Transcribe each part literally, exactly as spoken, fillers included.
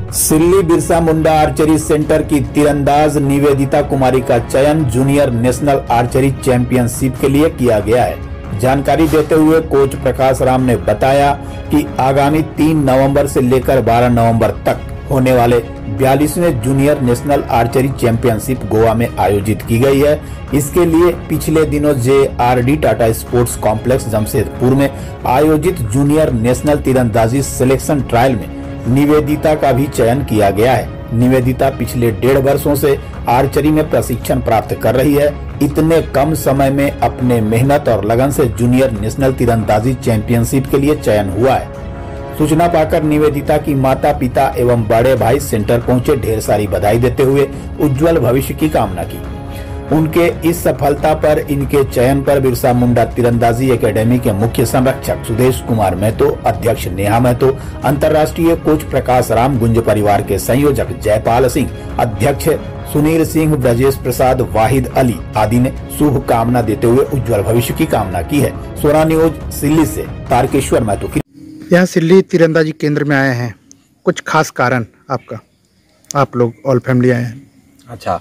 सिल्ली Birsa Munda archery centre की तीरंदाज निवेदिता कुमारी का चयन जूनियर नेशनल आर्चरी चैंपियनशिप के लिए किया गया है। जानकारी देते हुए कोच प्रकाश राम ने बताया कि आगामी तीन नवंबर से लेकर बारह नवंबर तक होने वाले बयालीसवें junior national archery championship Goa में आयोजित की गई है। इसके लिए पिछले दिनों J R D Tata sports complex Jamshedpur में आयोजित जूनियर नेशनल तीरंदाजी सिलेक्शन ट्रायल में निवेदिता का भी चयन किया गया है। निवेदिता पिछले डेढ़ वर्षों से आर्चरी में प्रशिक्षण प्राप्त कर रही है। इतने कम समय में अपने मेहनत और लगन से जूनियर नेशनल तीरंदाजी चैंपियनशिप के लिए चयन हुआ है। सूचना पाकर निवेदिता की माता पिता एवं बड़े भाई सेंटर पहुंचे ढेर सारी बधाई देते हुए उज्जवल भविष्य की कामना की। उनके इस सफलता पर इनके चयन पर बिरसा मुंडा तीरंदाजी एकेडमी के मुख्य संरक्षक सुदेश कुमार महतो, अध्यक्ष नेहा महतो, अंतर्राष्ट्रीय कोच प्रकाश राम, गुंज परिवार के संयोजक जयपाल सिंह, अध्यक्ष सुनील सिंह, ब्रजेश प्रसाद, वाहिद अली आदि ने शुभ कामना देते हुए उज्जवल भविष्य की कामना की है। सोना न्यूज सिल्ली से तारकेश्वर महतो की। यहाँ सिल्ली तीरंदाजी केंद्र में आए हैं, कुछ खास कारण आपका, आप लोग ऑल फैमिली आए हैं? अच्छा,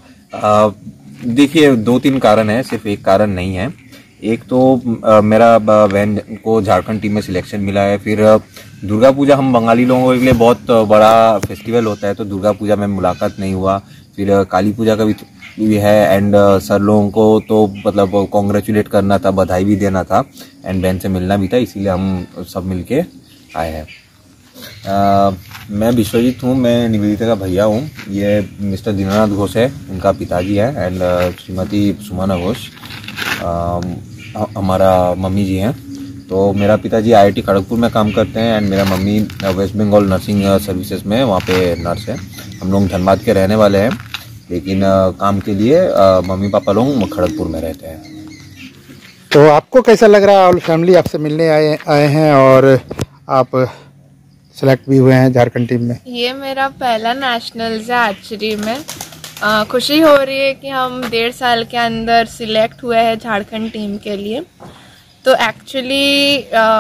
देखिए दो तीन कारण है, सिर्फ एक कारण नहीं है। एक तो आ, मेरा बहन को झारखंड टीम में सिलेक्शन मिला है। फिर दुर्गा पूजा हम बंगाली लोगों के लिए बहुत बड़ा फेस्टिवल होता है, तो दुर्गा पूजा में मुलाकात नहीं हुआ। फिर काली पूजा का भी, भी है एंड सर लोगों को तो मतलब कॉन्ग्रेचुलेट करना था, बधाई भी देना था एंड बहन से मिलना भी था, इसीलिए हम सब मिलके आए हैं। आ, मैं विश्वजीत हूँ, मैं निवेदिता का भैया हूँ। ये मिस्टर दीनानाथ घोष है, उनका पिताजी है एंड श्रीमती सुमना घोष हमारा मम्मी जी हैं। तो मेरा पिताजी आई आई टी खड़गपुर में काम करते हैं एंड मेरा mummy West Bengal nursing services में, वहाँ पे नर्स है। हम लोग धनबाद के रहने वाले हैं, लेकिन आ, काम के लिए आ, मम्मी पापा लोग खड़गपुर में रहते हैं। तो आपको कैसा लग रहा है? ऑल फैमिली आपसे मिलने आए आए हैं और आप सेलेक्ट भी हुए हैं झारखंड टीम में। ये मेरा पहला नेशनल्स है आर्चरी में। आ, खुशी हो रही है कि हम डेढ़ साल के अंदर सिलेक्ट हुए हैं झारखंड टीम के लिए। तो एक्चुअली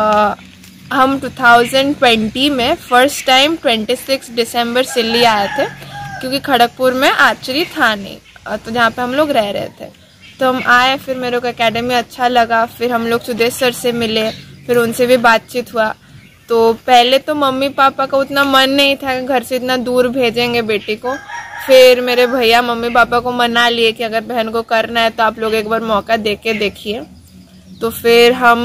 हम दो हज़ार बीस में फर्स्ट टाइम छब्बीस दिसंबर सिल्ली आए थे, क्योंकि खड़गपुर में आर्चरी था नहीं, तो जहाँ पे हम लोग रह रहे थे। तो हम आए, फिर मेरे को एकेडमी अच्छा लगा। फिर हम लोग सुदेश सर से मिले, फिर उनसे भी बातचीत हुआ। तो पहले तो मम्मी पापा का उतना मन नहीं था कि घर से इतना दूर भेजेंगे बेटी को। फिर मेरे भैया मम्मी पापा को मना लिए कि अगर बहन को करना है तो आप लोग एक बार मौका दे के देखिए। तो फिर हम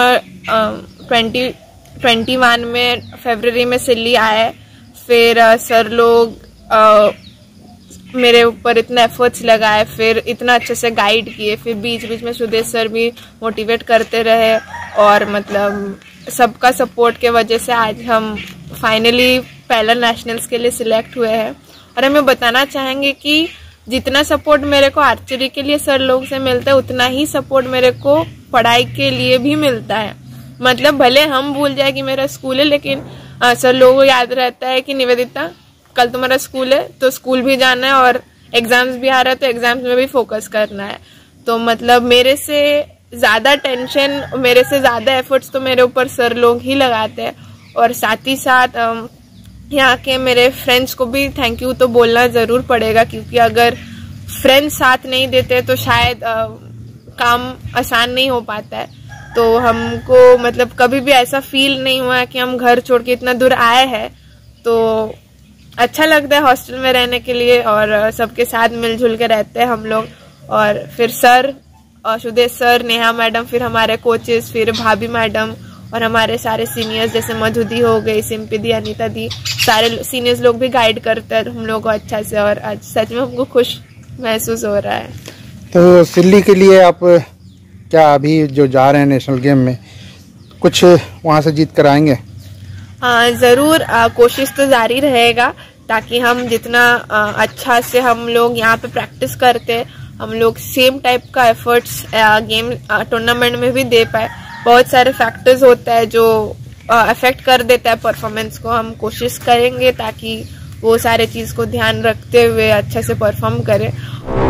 ट्वेंटी ट्वेंटी वन में फरवरी में सिल्ली आए। फिर आ, सर लोग आ, मेरे ऊपर इतना एफर्ट्स लगाए, फिर इतना अच्छे से गाइड किए। फिर बीच बीच में सुदेश सर भी मोटिवेट करते रहे और मतलब सबका सपोर्ट के वजह से आज हम फाइनली पहला नेशनल्स के लिए सिलेक्ट हुए हैं। और हमें बताना चाहेंगे कि जितना सपोर्ट मेरे को आर्चरी के लिए सर लोग से मिलता है, उतना ही सपोर्ट मेरे को पढ़ाई के लिए भी मिलता है। मतलब भले हम भूल जाए कि मेरा स्कूल है, लेकिन आ, सर लोगों को याद रहता है कि निवेदिता कल तुम्हारा स्कूल है, तो स्कूल भी जाना है और एग्जाम्स भी आ रहा है, तो एग्जाम्स में भी फोकस करना है। तो मतलब मेरे से ज़्यादा टेंशन, मेरे से ज़्यादा एफर्ट्स तो मेरे ऊपर सर लोग ही लगाते हैं। और साथ ही साथ यहाँ के मेरे फ्रेंड्स को भी थैंक यू तो बोलना ज़रूर पड़ेगा, क्योंकि अगर फ्रेंड्स साथ नहीं देते तो शायद आ, काम आसान नहीं हो पाता है। तो हमको मतलब कभी भी ऐसा फील नहीं हुआ कि हम घर छोड़ के इतना दूर आए हैं। तो अच्छा लगता है हॉस्टल में रहने के लिए और सबके साथ मिलजुल के रहते हैं हम लोग। और फिर सर और सुदेश सर, नेहा मैडम, फिर हमारे कोचेस, फिर भाभी मैडम और हमारे सारे सीनियर्स जैसे मधु दी हो गई, सिंपी दी, अनीता दी, सारे सीनियर्स लोग भी गाइड करते हैं हम लोग को अच्छा से। और आज सच में हमको खुश महसूस हो रहा है। तो सिल्ली के लिए आप क्या अभी जो जा रहे हैं नेशनल गेम में, कुछ वहाँ से जीत कर आएंगे? हाँ ज़रूर, आ, कोशिश तो जारी रहेगा, ताकि हम जितना आ, अच्छा से हम लोग यहाँ पे प्रैक्टिस करते, हम लोग सेम टाइप का एफर्ट्स गेम टूर्नामेंट में भी दे पाए। बहुत सारे फैक्टर्स होता है जो अफेक्ट कर देता है परफॉर्मेंस को। हम कोशिश करेंगे ताकि वो सारे चीज़ को ध्यान रखते हुए अच्छे से परफॉर्म करें।